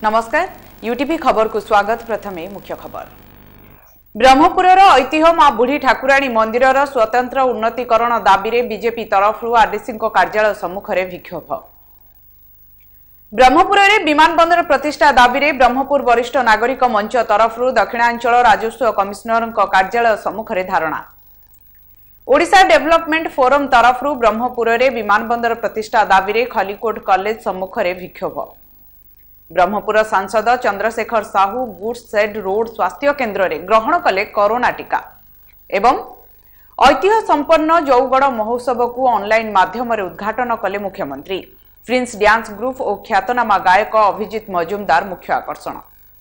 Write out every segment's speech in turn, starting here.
नमस्कार यूटीवी खबर को स्वागत। प्रथमे मुख्य खबर। ब्रह्मपुर ऐतिह्य मां बुढ़ी ठाकुराणी मंदिर स्वतंत्र उन्नतीकरण दाबी रे बीजेपी तरफ आरडीसी कार्यालय सम्मुख में विक्षोभ। ब्रह्मपुर में विमान बंदर प्रतिष्ठा दाबी रे ब्रह्मपुर वरिष्ठ नागरिक मंच तरफ दक्षिणांचल राजस्व कमिशनर कार्यालय सम्मुख में धारणा। ओडिशा डेवलपमेंट फोरम तरफ ब्रह्मपुर में विमान बंदर प्रतिष्ठा दाबी रे खलिकोट कॉलेज सम्मुख में विक्षोभ। ब्रह्मपुर सांसद Chandrashekhar Sahu goods shed road स्वास्थ्य केन्द्र में ग्रहण कले कोरोना टीका एवं ऐतिह्य संपन्न जौगड़ महोत्सव को ऑनलाइन माध्यम उद्घाटन कले मुख्यमंत्री। प्रिंस डांस ग्रुप और ख्यातनामा गायक अभिजीत मजुमदार मुख्य आकर्षण।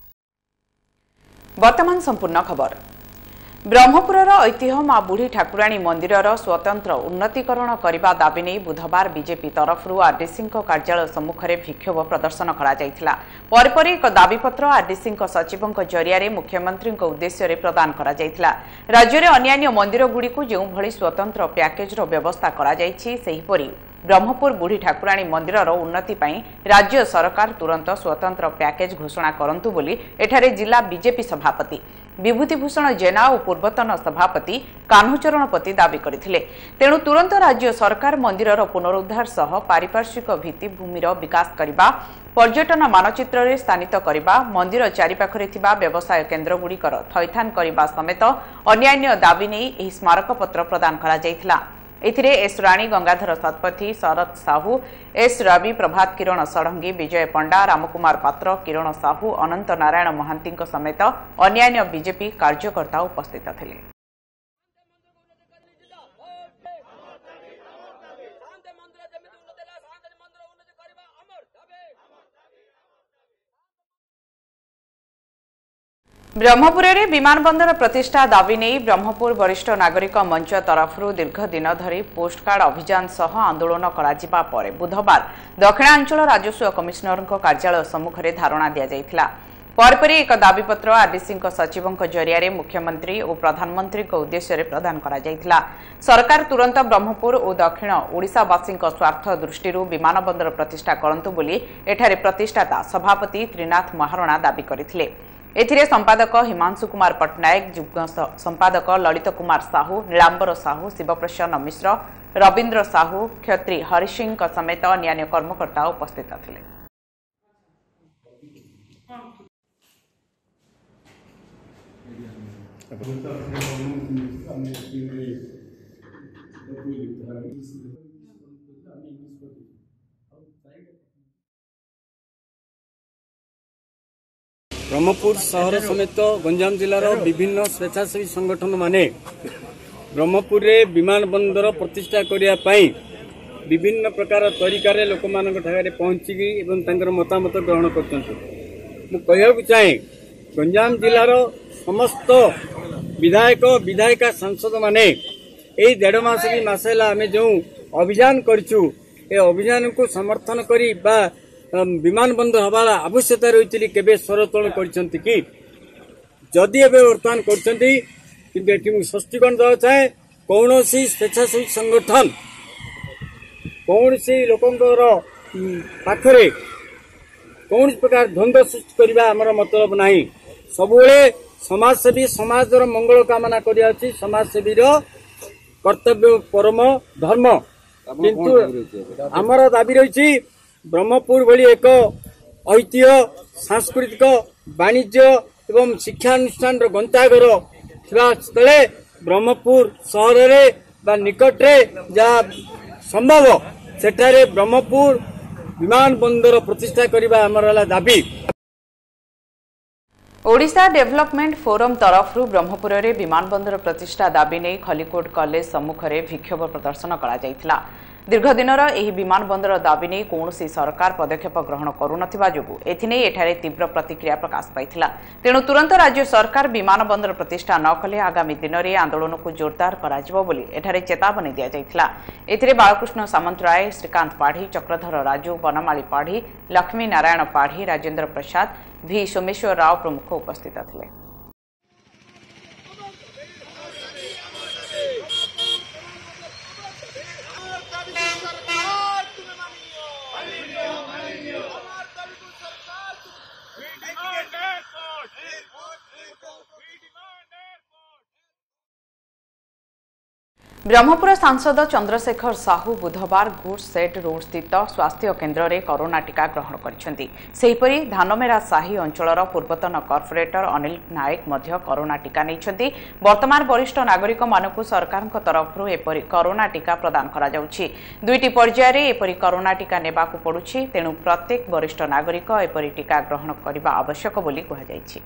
वर्तमान संपूर्ण खबर। ब्रह्मपुर ऐतिह्य मां बुढ़ी ठाकुराणी मंदिर स्वतंत्र उन्नतीकरण करने दाबी नहीं बुधवार बीजेपी तरफ आरडीसी कार्यालय सम्मुख में विक्षोभ प्रदर्शन कर एक दाबीपत्र आरडीसी सचिव जरिया मुख्यमंत्री उद्देश्य प्रदान कर राज्य में अन्य मंदिर गुड़ी जो भली स्वतंत्र पैकेज व्यवस्था कर ब्रह्मपुर बुढ़ी ठाकुराणी मंदिर उन्नति राज्य सरकार तुरंत स्वतंत्र पैकेज घोषणा करंतु बोली एठारे जिला बीजेपी सभापति विभूतिभूषण जेना और पूर्वतन सभापति कान्हुचरणपति दाबी करथिले। तेणु तुरंत राज्य सरकार मंदिर पुनरुद्धार सह पारिपार्श्विक भित्तिभूमिर विकास करने पर्यटन मानचित्र रे स्थानित करने मंदिर चारिपाखरे थिबा व्यवसाय केन्द्र गुड़िकर थैथान करने समेत अन्यान्य दाबी नहीं स्मारक पत्र प्रदान करा जायथिला। एथिरे एस राणी गंगाधर शतपथी शरद साहू एस रवि प्रभात किरण षडंगी विजय पंडा रामकुमार पात्र किरण साहू अनंत नारायण महांती समेत अन्यान्य बीजेपी कार्यकर्ता उपस्थित थिले। ब्रह्मपुर में विमान बंदर प्रतिष्ठा दाबी नहीं ब्रह्मपुर वरिष्ठ नागरिक मंच तरफ दीर्घ दिन धरी पोस्टकार्ड अभियान सह आंदोलन करा पर बुधवार दक्षिणांचल राजस्व कमिशनर कार्यालय सम्मुख में धारणा दिया। पर एक दाबीपत्र आरडीसी सचिव जरिया मुख्यमंत्री और प्रधानमंत्री उद्देश्य प्रदान करा। सरकार तुरंत ब्रह्मपुर और दक्षिण ओडिशावासी स्वार्थ दृष्टि विमान बंदर प्रतिष्ठा करंतु बोली एठारे प्रतिष्ठाता सभापति त्रिनाथ महारणा दाबी करथिले। एथिरे संपादक हिमांशु कुमार पट्टनायक युग्म संपादक ललित कुमार साहू नीलांबर साहू शिवप्रसन्न मिश्र रवीन्द्र साहू क्षत्री हरिसिंह समेत अन्य कर्मकर्ता उपस्थित थिले। ब्रह्मपुर सहर समेत गंजाम जिलार विभिन्न स्वेच्छासेवी संगठन माने ब्रह्मपुर रे विमान बंदर प्रतिष्ठा करने विभिन्न प्रकार तरीकार लोक मान पहुंची मतामत ग्रहण कर चाहे गंजाम जिलार समस्त विधायक विधायिका सांसद माने यही 1.5 मास भी मास आम जो अभियान करूँ ए अभियान को समर्थन करी बा विमान बंदर हवार आवश्यकता रही केबे सरतोलन करछंती कि जदि एबे वर्तमान करछंती कि स्पष्टीकरण देवा चाहे कौन सी स्वेच्छासेवी संगठन कौन सी लोकंकर पाखरे कौन प्रकार द्वंद्व सृष्टि करबा हमर मतलब नहीं। सबुले समाजसेवी समाजर मंगल कामना करिया अछि समाजसेवी रो कर्तव्य परम धर्म किंतु हमर दाबी रही ब्रह्मपुर भली एक ऐतिह्य सांस्कृतिक वाणिज्य एवं शिक्षानुष्ठान गंताघर स्थले ब्रह्मपुर सहर में निकटरे जहाँ संभव सेठारे ब्रह्मपुर विमान बंदर प्रतिष्ठा करने आमर दाबी। ओडिशा डेवलपमेंट फोरम तरफ ब्रह्मपुर में विमान बंदर प्रतिष्ठा दाबी नहीं खलिकोट कॉलेज सम्मुख में विक्षोभ प्रदर्शन करा। दीर्घ दिनर एही विमान बंदर दाबी नहीं कौन सरकार पदक्षेप ग्रहण करुनथिबा जोगु एथिने एठारे तीव्र प्रतिक्रिया प्रकाश पाइथिला। तेणु तुरंत राज्य सरकार विमान बंदर प्रतिष्ठा न कले आगामी दिन में आंदोलन को जोरदार कराजिबो बोली एठारे चेतावनी दिया जायथिला। एथिरे बालकृष्ण सामंतराय श्रीकांत पाढ़ी चक्रधर राजू बनमाली पाढ़ी लक्ष्मी नारायण पाढ़ी राजेंद्र प्रसाद भी सोमेश्वर राव प्रमुख उपस्थित थिले। ब्रह्मपुर सांसद चंद्रशेखर साहू बुधवार गुड्स सेट रोड स्थित स्वास्थ्य केन्द्र में कोरोना टीका ग्रहण करिसेहिपरि धानमेरा साही अंचलर पूर्वतन कॉर्पोरेटर अनिल नायक मध्य कोरोना टीका नहीं। वर्तमान वरिष्ठ नागरिक मानकु सरकार तरफ एपरि कोरोना टीका प्रदान करा जाउछि। दुईटी पर्यायर एपरि कोरोना टीका नेबाकु पड़ुछि, तेणु प्रत्येक वरिष्ठ नागरिक एपरि टीका ग्रहण करने आवश्यक बोली कहुଯାଇଛି।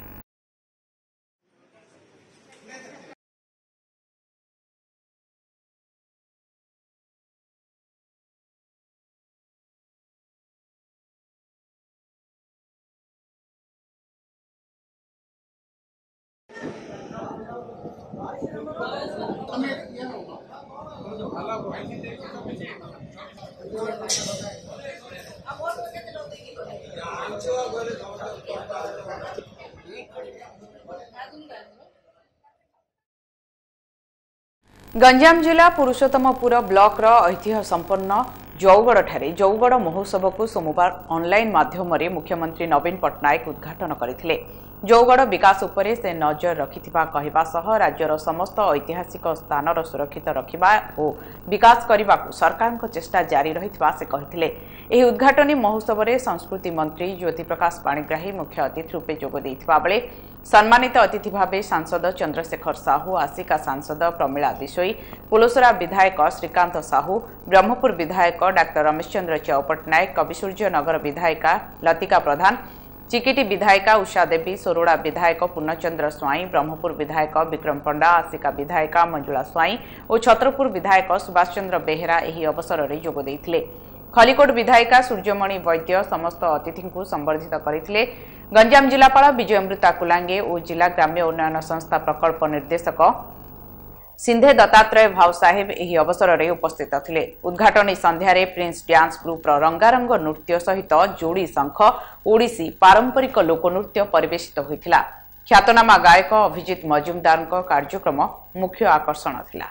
गंजाम जिला पुरुषोत्तमपुर ब्लॉक ऐतिह्य संपन्न जौगड़ ठारे जौगड़ महोत्सव को सोमवार ऑनलाइन माध्यम मुख्यमंत्री नवीन पट्टनायक उद्घाटन करथिले। जौगड़ विकास उपरे से नजर रखिथिबा कहबा सह राज्यर समस्त ऐतिहासिक स्थानर सुरक्षित रखिबा और विकास करने सरकार चेष्टा जारी रहिथिबा से कहिथिले। एही उद्घाटनी महोत्सव में संस्कृति मंत्री ज्योति प्रकाश पाणिग्राही मुख्य अतिथि रूपे जोग देइथिबा बेले सम्मानित अतिथि भावे सांसद चंद्रशेखर साहू, आसिका सांसद प्रमिला बिशोई, पुलसरा विधायक श्रीकांत साहू, ब्रह्मपुर विधायक डाक्टर रमेश चंद्र च्यौ पट्टनायक, कविसूर्य नगर विधायिका लतिका प्रधान, चिकिटी विधायिका उषा देवी, सोरोड़ा विधायक पूर्णचंद्र स्वाई, ब्रह्मपुर विधायक विक्रम पंडा, आसिका विधायिका मंजुला स्वाई और छत्रपुर विधायक सुभाष चंद्र बेहेरा एही अवसर में जोग देइथिले। खलिकोट विधायिका सूर्यमणि वैद्य समस्त अतिथि को संबर्धित करथिले। गंजाम जिलापाल विजयमृता कुलांगे और जिला ग्राम्य उन्नयन संस्था प्रकल्प निर्देशक सिंधे दत्तात्रेय भाव साहेब एही अवसर में उपस्थित थिले। उद्घाटनी संध्यारे प्रिंस डांस ग्रुप रंगारंग नृत्य सहित जोड़ी शंख ओडिसी पारंपरिक लोकनृत्य परिवेशित होइथिला। ख्यातनामा गायक अभिजित मजुमदार कार्यक्रम मुख्य आकर्षण थिला।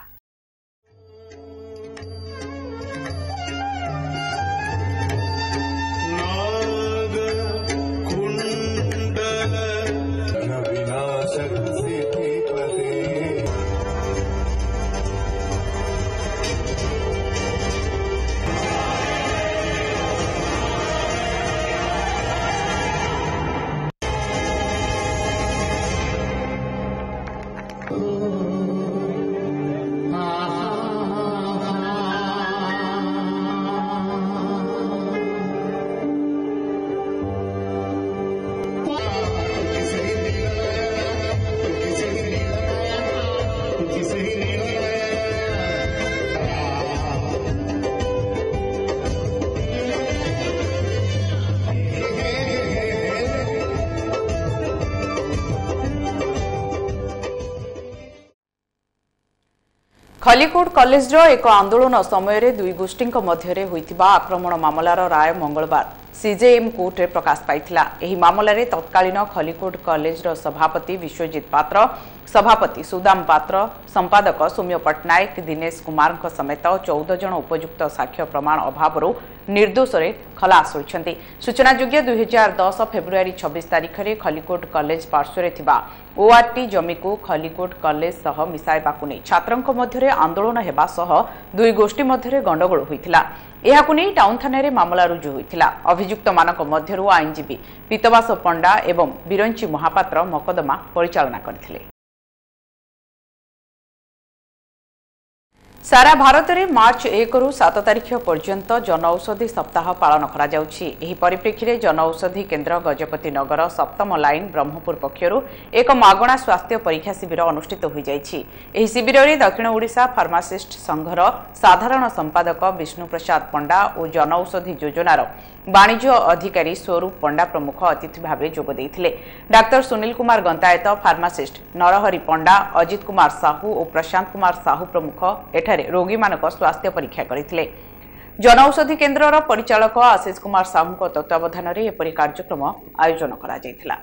खलिकोट कॉलेज एक आंदोलन समय दुई गोष्ठी मध्य होइथिबा आक्रमण मामलार राय मंगलवार सीजेएम कोर्ट में प्रकाश पाइथिला। एही मामलारे तत्कालीन खलिकोट कॉलेज सभापति विश्वजित पात्र, सभापति सुदाम पात्र, संपादक सौम्य पट्टनायक, दिनेश कुमार समेत 14 जन उपयुक्त साक्ष्य प्रमाण अभाव निर्दोष खलास होइछन्ति। सूचनायोग्य 2010 फेब्रुआरी 26 तारिख में खलिकोट कॉलेज पार्श्व थिबा ओआरटी जमी को खलिकोट कॉलेज सह मिसाइबाकु नै छात्रंक मध्य आंदोलन हेबा सह दुई गोष्ठी मध्य गंडगोल होइथिला। एहाकु नै टाउन थाना रे मामला रुजु होइथिला। अभियुक्त मानक मध्यरु आईनजीवी पीतवास पंडा एवं बिरंची महापात्र मकदमा परिचालना करथिले। सारा भारत में मार्च 1 रु 7 तारिख पर्यंत जनऔषधि सप्ताह पालन करा जाउछि। एही परिप्रेक्षी में जनऔषधि केन्द्र गजपति नगर सप्तम लाइन ब्रह्मपुर पक्षरु एक मागणा स्वास्थ्य परीक्षा शिविर अनुष्ठित हो जाइछि। एही शिविर में दक्षिण ओडिशा फार्मासिस्ट संघर साधारण संपादक विष्णु प्रसाद पंडा और जनऔषधि योजनार वाणिज्य अधिकारी स्वरूप पंडा प्रमुख अतिथि भाव जोग देइथिले। डाक्टर सुनील कुमार गंतायत, फार्मासिस्ट नरहरि पंडा, अजित कुमार साहू और प्रशांत कुमार साहू प्रमुख एठारे रोगी मानक स्वास्थ्य परीक्षा करथिले। जनऔषधि केन्द्रर परिचालक आशीष कुमार साहू तत्वावधान में एपरि कार्यक्रम आयोजन करा जायथिला।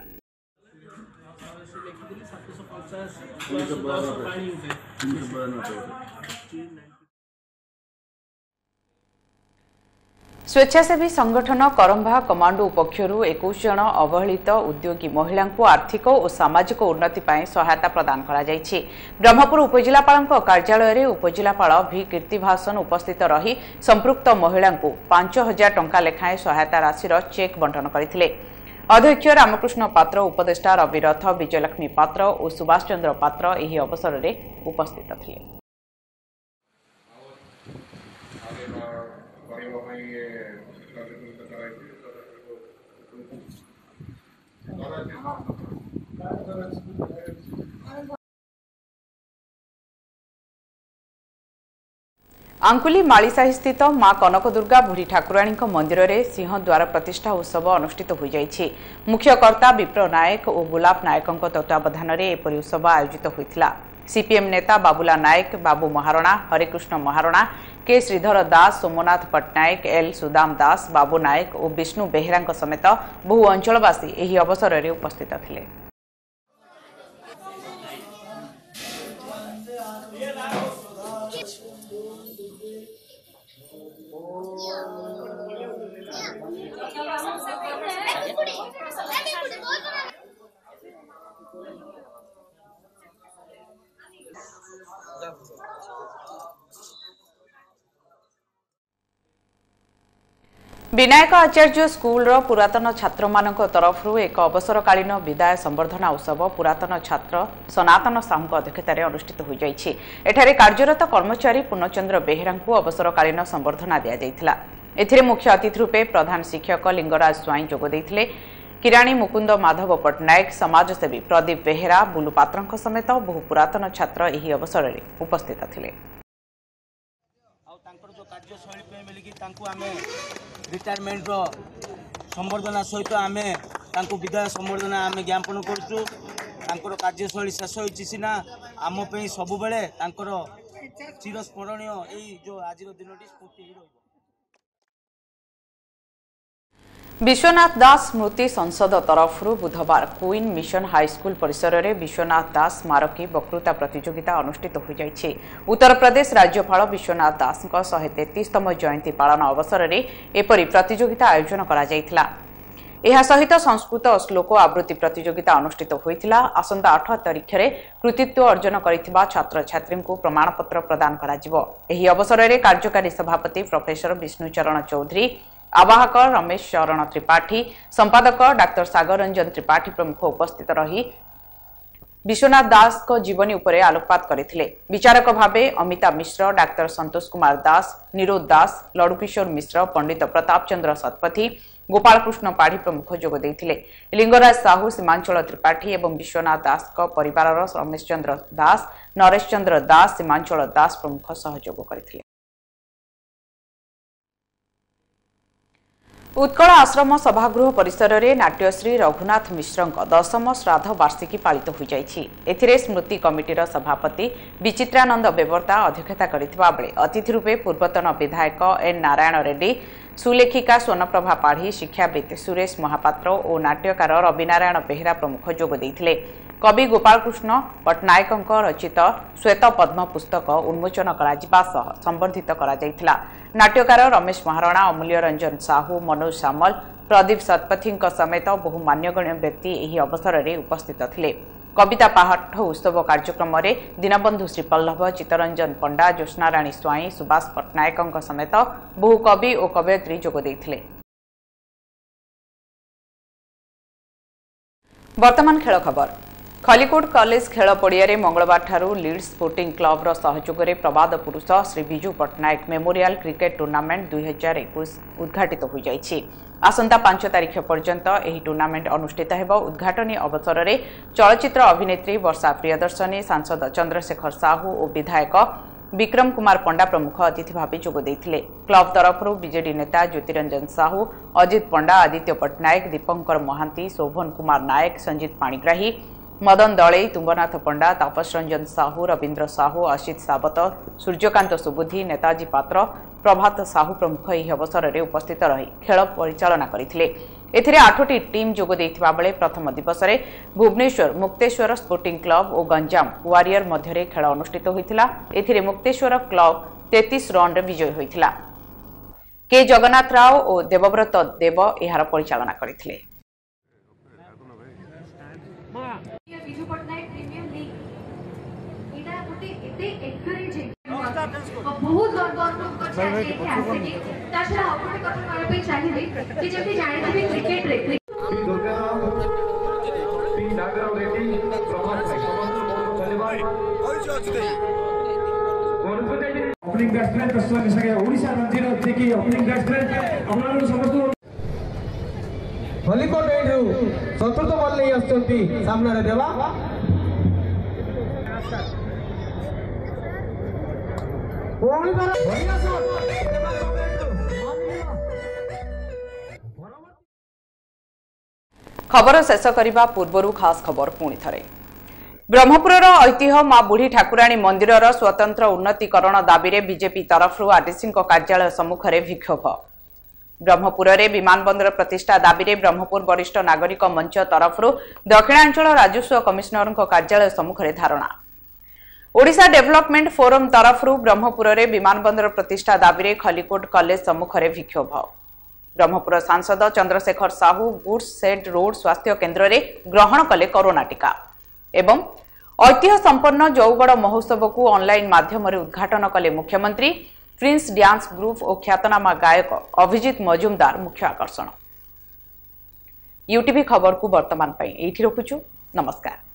स्वेच्छासेवी संगठन करम्भा कमांडो पक्षरु 21 जन अवहेलित उद्योगी महिला आर्थिक और सामाजिक उन्नति पाई सहायता प्रदान करा जायछि। ब्रह्मपुर उपजिलापाल कार्यालय में उपजिलापाल भी कीर्तिभासन उपस्थित रही संपृक्त महिला 5,000 टंका लेखाएं सहायता राशि चेक बंटन करथिले। अध्यक्ष रामकृष्ण पात्र, उपदेष्टा रविरथ, विजयलक्ष्मी पात्र और सुभाष चंद्र पात्र एही अवसर में उपस्थित थिले। आंकुली मालीसाही स्थित मां कनक दुर्गा बुढ़ी ठाकुराणी मंदिर में सिंहद्वार प्रतिष्ठा उत्सव अनुष्ठित हो जाइछि। मुख्य कर्ता विप्र नायक और गुलाब नायकों तत्वावधान में एपरि उत्सव आयोजित होइथिला। सीपीएम नेता बाबुला नायक, बाबू महारणा, हरिकृष्ण महारणा, के श्रीधर दास, सोमनाथ पट्टनायक, एल सुदाम दास, बाबू नायक और विष्णु बेहेरा समेत बहु अंचलवासी एही अवसर में उपस्थित थिले। विनायक आचार्य स्कूल पुरातन छात्र मानक तरफ एक अवसरकालीन विदाय संबर्धना उत्सव पुरातन छात्र सनातन साहू अध्यक्षतार अनुष्ठित हो जाइछि। एठारे कार्यरत कर्मचारी पूर्णचंद्र बेहेरा अवसरकालीन संबर्धना दिया जायथिला। एथिरे मुख्य अतिथि रूपे प्रधान शिक्षक लिंगराज स्वाई जोग दैथिले। किराणी मुकुंद माधव पट्टनायक, समाजसेवी प्रदीप बेहेरा, बुलू पात्र समेत बहु पुरातन छात्र एही अवसर में उपस्थित थिले। रिटायरमेंट संबर्धना सहित आम विदाय संबर्धना आम ज्ञापन करूँ। कार्यशैली शेष होती सीना आम सब बेले चिरस्मरणीय जो आज दिन स्फूर्ति। विश्वनाथ दास स्मृति संसद तरफ बुधवार क्वीन मिशन हाईस्कूल परिसर में विश्वनाथ दास स्मारकी वक्तृता प्रतियोगिता अनुष्ठित हो जाइछि। उत्तर प्रदेश राज्यपाल विश्वनाथ दास 133तम जयंती पालन अवसर में एपरी प्रतियोगिता आयोजन करा जायथिला। एहा सहित संस्कृत श्लोक आवृत्ति प्रतियोगिता अनुष्ठित होइथिला। आसंता 8 तारिख में कृतित्व अर्जन करिथिबा छात्र छात्री को प्रमाणपत्र प्रदान करा जिवो। एही अवसर में कार्यकारी सभापति प्रोफेसर विष्णुचरण चौधरी, आवाहक रमेश चरण त्रिपाठी, संपादक डाक्टर सागर रंजन त्रिपाठी प्रमुख उपस्थित रही विश्वनाथ दास को जीवनी उपरे आलोकपात करथिले। विचारक भावे अमिता मिश्र, डाक्टर संतोष कुमार दास, निरोध दास, लड़ुकिशोर मिश्र, पंडित प्रताप चंद्र सतपथी, गोपाल कृष्ण पाढ़ी प्रमुख जोग दैथिले। लिंगराज साहू, सीमांचल त्रिपाठी एवं विश्वनाथ दास को परिवार रमेश चंद्र दास, नरेश चंद्र दास, सीमांचल दास प्रमुख सहयोग करथिले। उत्कल आश्रम सभागृह परिसर में नाट्यश्री रघुनाथ मिश्र 10म श्राद्ध वार्षिकी पालित हो जाइछि। एथिरे स्मृति कमिटीर सभापति विचित्रानंद बेवर्ता अध्यक्षता करिथिबा बेले अतिथि रूपे पूर्वतन विधायक एन नारायण रेड्डी, सुलेखिका स्वर्णप्रभा पाढ़ी, शिक्षाविद सुरेश महापात्र और नाट्यकार रविनारायण बेहेरा प्रमुख जोग दैथिले। कवि गोपाल कृष्ण पट्टनायक रचित श्वेत पद्म पुस्तक उन्मोचन करा संबर्धित करा जायथिला। नाट्यकार रमेश महारणा, अमूल्य रंजन साहू, मनोज सामल, प्रदीप सतपथी समेत बहु मान्यगण्य व्यक्ति एही अवसर में उपस्थित थिले। कविता पाठ उत्सव कार्यक्रम में दीनबंधु श्रीपल्लभ, चित्तरंजन पंडा, ज्योत्स्नाराणी स्वाई, सुभाष पट्टनायक समेत बहु कवि और कवयित्री जोग दैथिले। वर्तमान खेल खबर। खलिकोट कॉलेज खेल पड़िया मंगलवार ठारू लीड्स स्पोर्टिंग क्लब सहयोग में प्रबाद पुरुष Shri Biju Pattanayak memorial cricket tournament 2021 उद्घाटित हो जाइछि। आसंता 5 तारिख पर्यंत एही टूर्नामेंट अनुष्ठित हेबो। उद्घाटनी अवसर में चलचित्र अभिनेत्री वर्षा प्रियदर्शनी, सांसद चंद्रशेखर साहू और विधायक विक्रम कुमार पंडा प्रमुख अतिथि भाव जोग दैथिले। क्लब तरफ बीजेडी नेता ज्योतिरंजन साहू, अजित पंडा, आदित्य पट्टनायक, दीपंकर महांती, शोभन कुमार नायक, संजीत पाणिग्राही, मदन दले, तुम्बनाथ पंडा, तापस रंजन साहू, रवींद्र साहू, आशित सावत, सूर्यकांत सुबुद्धि, नेताजी पात्र, प्रभात साहू प्रमुख यह अवसर में उपस्थित रही खेल परिचालना करथिले। एथिरे 8टी टीम जोग दैथिबा बेले प्रथम दिवस में भुवनेश्वर मुक्तेश्वर स्पोर्टिंग क्लब और गंजाम वारियर मध्य खेल अनुष्ठित होइथिला। एथिरे मुक्तेश्वर क्लब 33 रन विजयी होइथिला। के जगन्नाथ राव और देवव्रत देव यार परिचालना करथिले। ओपनिंग बैट्समैन प्रश्न सके ओडिशा रणजीर देखि ओपनिंग बैट्समैन आपन समस्त हलिकोट एंड्रू चतुर्थ बॉल ले आछंती सामने रे देवा ओडी बार बढ़िया शॉट खबर शेष करने पूर्व खास खबर पुणी थे। ब्रह्मपुर ऐतिह्य मां बुढ़ी ठाकुराणी मंदिर स्वतंत्र उन्नतीकरण दाबी बीजेपी तरफ आरडीसी कार्यालय सम्मुख में विक्षोभ। ब्रह्मपुर में विमानबंदर प्रतिष्ठा दाबी ब्रह्मपुर वरिष्ठ नागरिक मंच तरफ दक्षिणांचल राजस्व कमिशनर कार्यालय सम्मुख में धारणा। ओडिशा डेवलपमेंट फोरम तरफ ब्रह्मपुर में विमानबंदर प्रतिष्ठा दाबी खलिकोट कॉलेज सम्मुख में विक्षोभ। ब्रह्मपुर सांसद Chandrashekhar Sahu goods shed road स्वास्थ्य केन्द्र में ग्रहण कले कोरोना टीका एवं ऐतिह्य संपन्न जौगड़ महोत्सव को ऑनलाइन माध्यम उद्घाटन कले मुख्यमंत्री। प्रिंस डांस ग्रुप और ख्यातनामा गायक अभिजीत मजुमदार मुख्य आकर्षण। यूटीवी खबर को वर्तमान एठी रखुछु। नमस्कार।